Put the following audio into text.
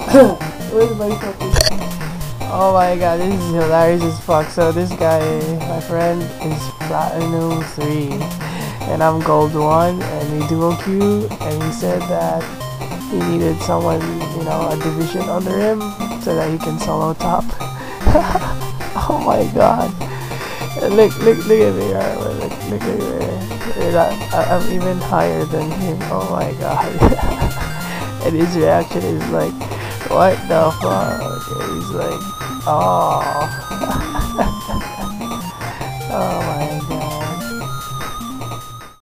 Where's my fucking... Oh my god, this is hilarious as fuck. So this guy, my friend, is Platinum 3 and I'm Gold 1 and we duo queue, and he said that he needed someone, you know, a division under him so that he can solo top. Oh my god. Look at me, look at me. I'm even higher than him. Oh my god. And his reaction is like, what the fuck? And he's like, oh. Oh my